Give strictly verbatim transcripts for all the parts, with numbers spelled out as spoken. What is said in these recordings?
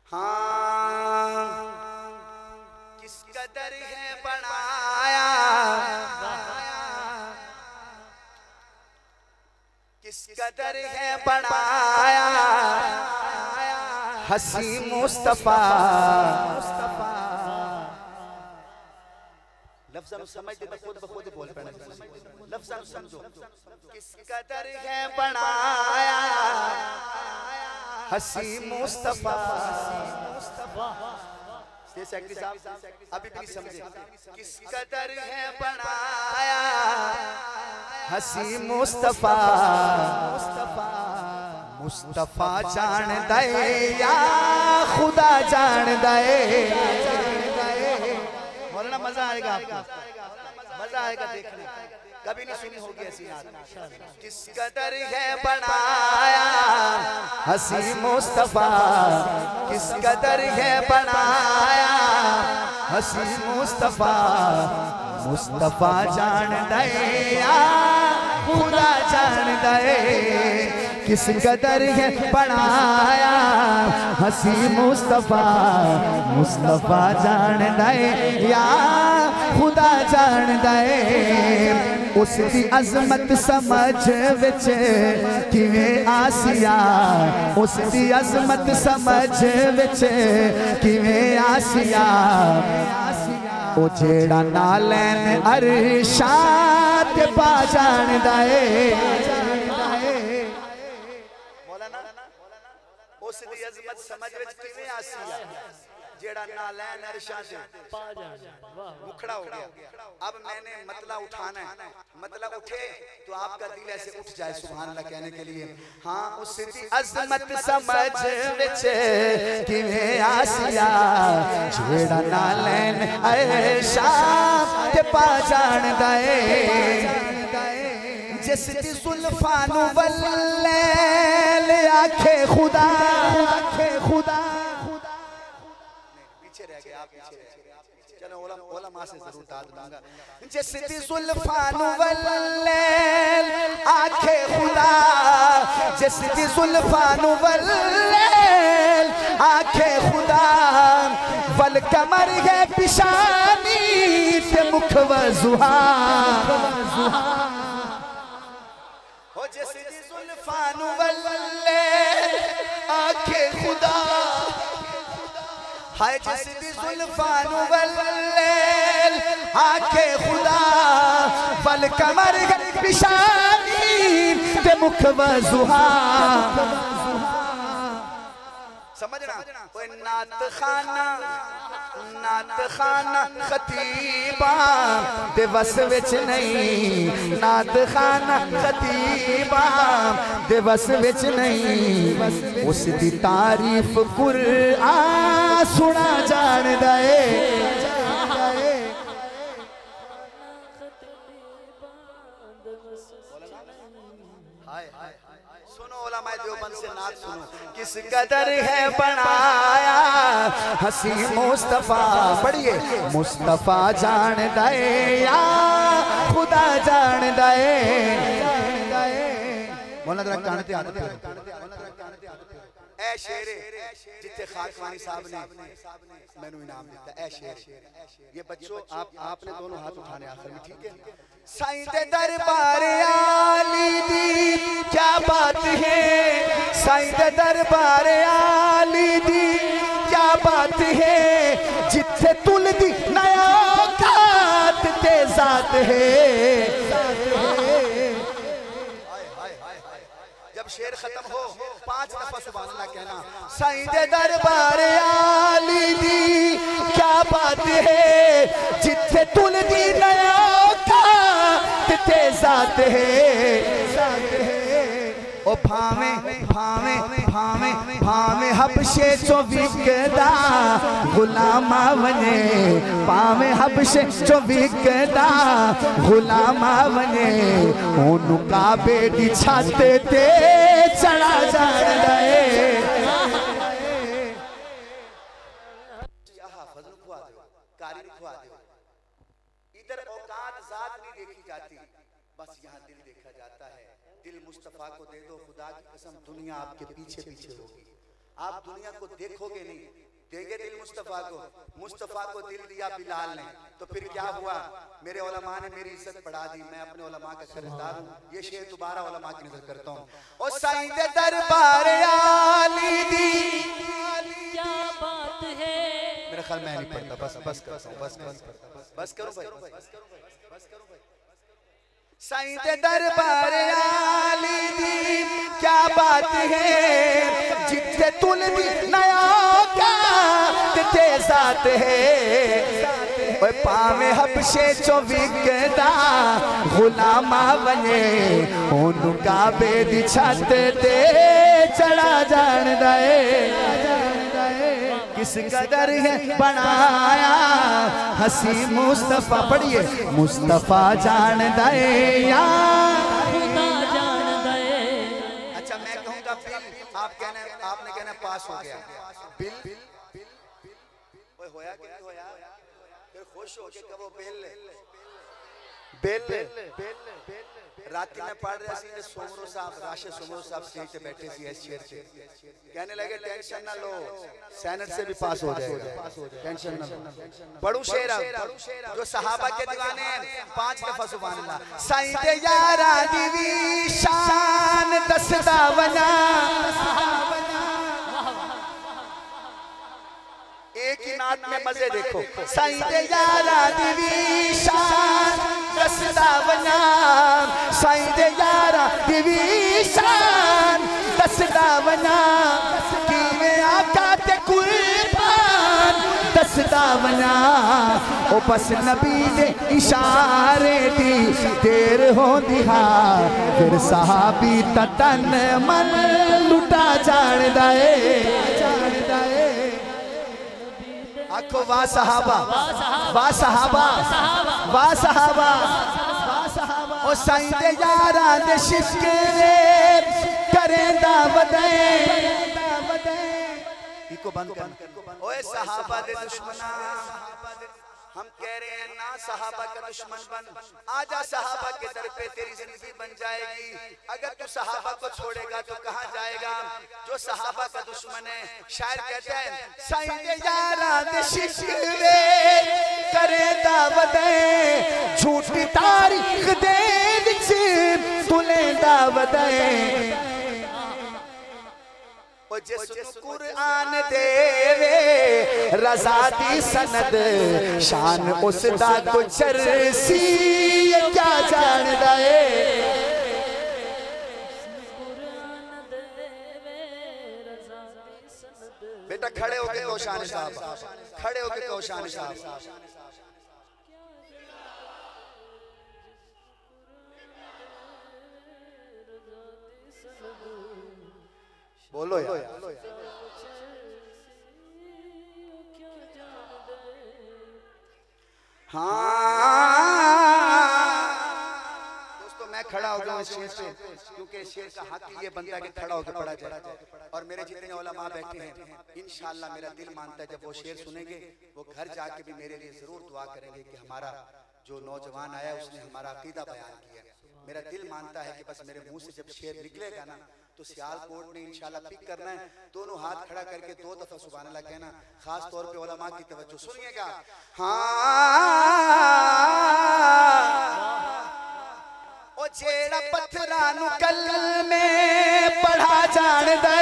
हाँ किस कदर है बनाया, किस कदर है बनाया हसी मुस्तफा। लफ्ज़ समझ दे तो खुद ब खुद बोल पड़े, लफ्ज़ समझो। किस कदर है बनाया हसी मुस्तफा। सेक्रेटरी साहब अभी भी नहीं समझे। किस कदर है बनाया हसी मुस्तफा। मुस्तफा जान दे या खुदा जान दे। मौलाना मजा आएगा आपको, मजा आएगा देखने, कभी नहीं सुनी होगी ऐसी बात। किस कदर है बनाया हसी मुस्तफा, किस कदर है बनाया हसी मुस्तफा। मुस्तफा जान दे या खुदा जान दे। किस कदर है बनाया हसी मुस्तफा। मुस्तफा जान दे या खुदा जान दे। उसकी अजमत समझ विच किवें आसिया, उसकी अजमत समझ विच किवें आसिया। ओ जेड़ा नालैन अरशाद पा जान दे। मौलाना उसकी अजमत समझ विच किवें आसिया, जेड़ा नालैन अरशाद पा जान मुखड़ा हो गया। अब मैंने मतला उठाना है, मतला उठे तो आपका दिल ऐसे उठ जाए सुभान अल्लाह कहने के लिए। हाँ उसकी अजमत समझ विच किवें आसिया, जेड़ा नालैन अरशाद पा जान दे। जिसदी जुल्फानु वल्लैल आखे खुदा, आखे खुदा। पीछे रह गए आप, पीछे चलो ओला ओला मां से जरूर दाद दूंगा। जिसदी जुल्फानु वल्लैल आखे खुदा, जिसदी जुल्फानु वल्लैल आखे खुदा। वल कमर है पिशानी ते मुख वजुहा। हो जिसदी जुल्फानु वल्लैल आखे खुदा, हाय जिसदी जुल्फानु वल्लैल आखे खुदा। वल कमर है पिशानी ते मुख वजुहा। समझना कोई नात खाना, नात खाना खतीबा दे बस विच नहीं। नात खाना खतीबा दे बस विच नहीं। उसदी तारीफ कुरआन सुना जान दे। सुनो उलमाए देवबंद से नात सुनो। किस कदर है बनाया हसी मुस्तफा। पढ़िए मुस्तफा जान दे या खुदा जान दे। मौलाना जरा कान ते आदत है। ऐ शेर जिथे खाकवानी साहब ने मैनू इनाम दिता। ऐ शेर ये बच्चों आप आपने दोनों हाथ उठाने आखिर में, ठीक है। साईं दे दरबार आली दी क्या बात है, साईं दे दरबार आली दी क्या बात है। जिथे तुल दी नया औकात ते जात है। जब शेर खत्म हो पांच दफा सुभान अल्लाह कहना। साईं दे दरबार आली दी क्या बात है। जिथे तुल दी नया औकात ते जात है। ओ भावे भावे भावे भावे हबशे चो विकदा गुलामा वने। भावे हबशे चो विकदा गुलामा वने। ओनु काबे दी छत ते चढ़ा जान दे। इधर औकात जात नहीं देखी जाती, बस यहाँ दिल देखा जाता है। दिल मुस्तफा को दे दो खुदा की कसम, दुनिया आपके पीछे पीछे होगी। आप दुनिया को देखोगे नहीं, देंगे दिल मुस्तफा को। मुस्तफा को दिल दिया बिलाल ने, तो फिर क्या हुआ? मेरे उलमा ने मेरी इज्जत बढ़ा दी, मैं अपने उलमा का कर्जदार हूँ। ये शेर दोबारा उलमा की नजर करता हूँ। ओ साईं दे दरबार आली दी क्या बात है। मेरा ख्याल मैं नहीं पढ़ता, बस बस करता हूँ, बस बस बस करो भाई, बस करो भाई। साईं दे दरबार आली दी क्या बात है, जिथे तुल भी नया का ते साथ है। ओए पावे हबशे चो विकदा गुलामा बने, ओनु काबे दी छत ते चढ़ा जान दे। किस कदर है बनाया हसी मुस्तफा, पढ़िए मुस्तफा जान दे या खुदा जान दे। अच्छा मैं कहूँगा बिल, आप कहना, आपने कहना पास हो गया। बिल ओए होया कि नहीं होया? फिर खुश हो के कहो बिल बिल। रात में पढ़ रहे थे सोमरो साहब, राशिद सोमरो साहब स्टेज पे बैठे थे इस शेर से, कहने लगे टेंशन ना लो, सेनेट से भी पास हो जाएगा, टेंशन ना लो। पढ़ू शेर जो सहाबा के दीवाने हैं, पांच दफा सुभान अल्लाह। साईं दे यारा दी शान दसदा वना, एक ही नात में मजे देखो। साईं दे यारा दी शान दसदा वना, साईं दे यारा दी शान दसदा वना, किवें आका ते कुर्बान दसदा वना। ओ बस नबी दे इशारे दी देर होंदी हा, फिर सहाबी ता तन मन लुटा जाणदा ए। आखो वाह सहाबा, वाह सहाबा, वाह सहाबा। ओ साईं दे यारा दे शिकवे करेंदा वदे, इको बंद कर। ओए सहाबा दे दुश्मना, हम कह रहे हैं ना सहाबा का दुश्मन बन, आजा सहाबा के दर पे तेरी जिंदगी बन जाएगी। अगर तू सहाबा को छोड़ेगा तो कहाँ जाएगा? जो सहाबा का दुश्मन है, शायर कहते हैं साईं दे यारा दे शिकवे करे दावत, झूठी तारीख दे विच तुले दावत। ओ जिस कुरान देवे रज़ा दी सनद, शान उसदा गुजर सी क्या जानदा है। बेटा खड़े होके कहो शान साहब, खड़े होके कहो शान साहब। बोलो यार। हाँ दोस्तों मैं खड़ा हो गया इस शेर से, क्योंकि शेर का हक ये बनता कि खड़ा होकर पढ़ा जाए। और मेरे जितने उलमा बैठे हैं, इंशाअल्लाह मेरा दिल मानता है जब वो शेर सुनेंगे, वो घर जाके भी मेरे लिए जरूर दुआ करेंगे कि हमारा जो नौजवान आया उसने हमारा अकीदा बयान किया। मेरा दिल मानता है कि बस मेरे मुंह से जब शेर निकलेगा ना, तो सियालकोट ने इंशाल्लाह पिक करना है, दोनों हाथ खड़ा करके दो दफा सुभान अल्लाह कहना, खास तौर पे उलमा की तवज्जो सुनिएगा। हाँ ओ जेड़ा पत्थरा नु कल में पढ़ा जान दे,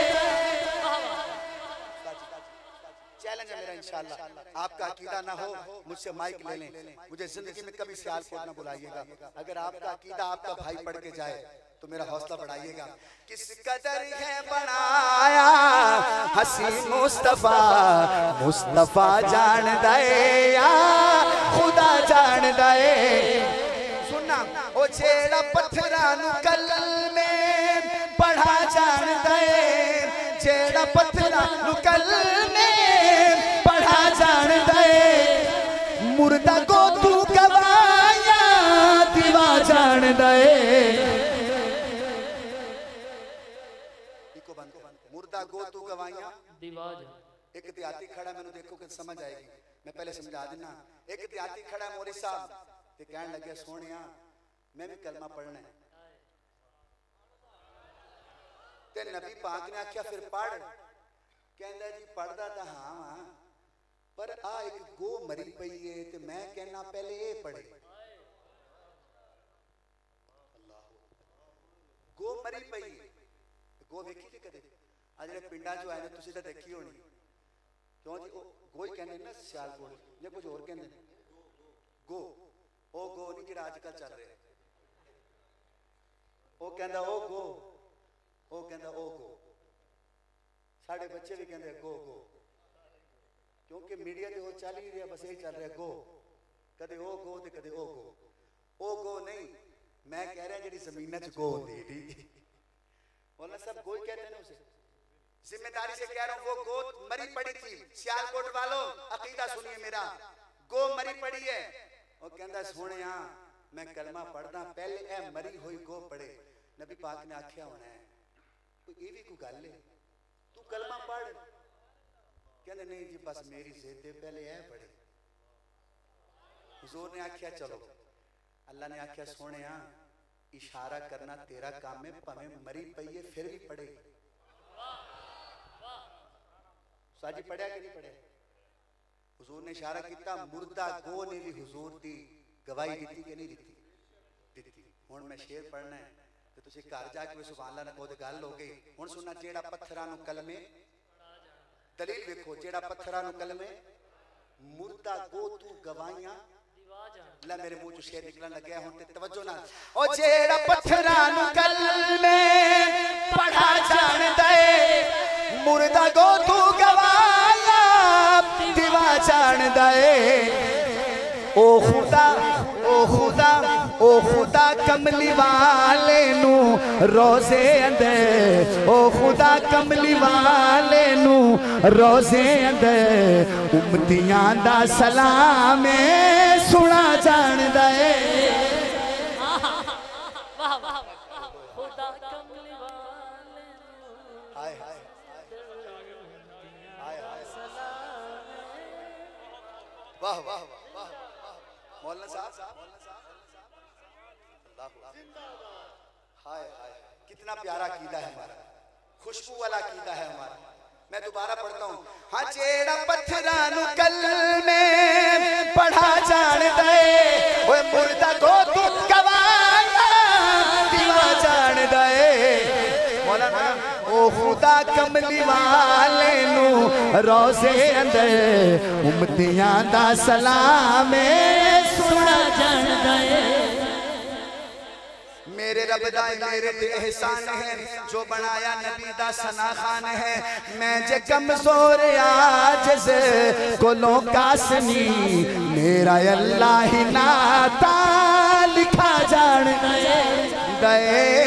चैलेंज है मेरा इंशाल्लाह। आपका अकीदा ना हो मुझसे माइक ले लें, मुझे जिंदगी में कभी सियालकोट ना बुलाइएगा। अगर आपका अकीदा आपका भाई पढ़ के जाए तो मेरा हौसला बढ़ाइएगा। किस कदर है बनाया हसी मुस्तफा, मुस्तफा जान दे या खुदा जान दे। सुनना ओ जेड़ा पत्थरा नु कल में पढ़ा जान दे, जेड़ा पत्थरा नु कल में पढ़ा जान दे, मुर्दा को तू गवाया दीवा जान दे। मुर्दा गो तू गवाइयां दीवाज। एक देहाती खड़ा मैंने देखो कि समझ आएगी, मैं पहले समझा देना। एक देहाती खड़ा मौलवी साहब ते कहने लगे सोनिया मैं भी कलमा पढ़ना है, ते नबी पाक ने आख्या फिर पढ़, कहंदा जी पढ़दा तां हां वां पर आ एक गो मरी पई है ते मैं कहना पहले ये पढ़े। अल्लाह गो मरी पई है गो देखी जी कदे आ जेड़े पिंडां चों आए ने तुसीं तां देखी होनी क्यों जी गो ही कहंदे ना सियालकोट या कुछ होर कहंदे गो ओ गो नहीं जिहड़ा अजकल चल रहा ओ कहंदा ओ गो ओ कहंदा ओ गो साडे बच्चे भी कहंदे गो गो क्योंकि मीडिया ते वो चल ही रहा बस यही चल रहा गो कदे ओ गो ते कदे ओ गो ओ गो नहीं मैं कह रहा जिहड़ी ज़मीनां च गो होंदी ठीक बोलना सब गो ही कहते हैं उसे जिम्मेदारी से कह रहा हूं वो गो मरी पड़ी थी सियालकोट वालों अकीदा सुनिए मेरा गो मरी पड़ी है और कहंदा सोहणिया मैं कलमा पढ़दा पहले ए मरी हुई गो पढ़े नबी पाक ने आख्या होना है कोई ये भी कोई गल है तू कलमा पढ़ कहंदे नहीं जी बस मेरी जिद है पहले ए पढ़े हुजूर ने आख्या चलो अल्लाह ने आख्या सोहणिया इशारा करना तेरा काम है भावें मरी पई है फिर भी पढ़ेगी साजी पढ़िया कि नहीं पढ़िया हुजूर ने इशारा किया मुर्दा गो ने भी हुजूर की गवाही दी कि नहीं दी दी हुण मैं शेर पढ़ना है तो तुसीं घर जाके सुभान अल्लाह ना कहो गल हो गई हुण सुनना जेड़ा पत्थरां नूं कलमे दलील देखो जेड़ा पत्थरां नूं कलमे मुर्दा गो तू गवाहियां ला मेरे मुंह चों शेर निकलन लग्या हुण ते तवज्जो नाल ओ जेड़ा पत्थरां नूं कलमे पढ़ा जाणदा ए मुर्दा गो तू गवाया दिवा जाणदा ए ओ खुदा ओ खुदा ओ खुदा कमली वाले नू रोजे अंदर ओ खुदा कमली वाले नू रोजे अंदर उम्मतियां दा सलाम सुना जाणदा ए वाह वाह खुदा कमली वाले हाय हाय हाय हाय वाह वाह वाह मौलाना साहब हाय हाय कितना प्यारा अकीदा है हमारा खुशबू वाला अकीदा है हमारा मैं दोबारा पढ़ता हूँ हाँ जेड़ा पत्थरां नूं कलमे पढ़ा जाणदा ए ओए मुर्दा गो तू गवाया दिवा जाणदा ए मौलाना ओ खुदा कमली वाले नू रोजे अंदर उम्मतियां दा सलाम सुना जाणदा ए मेरे रब दा मेरे ते एहसान है जो बनाया नबी दा सना खान है मैं जे कमजोर आजिज़ कोलों कासनी मेरा अल्लाह ही नाता लिखा जान दे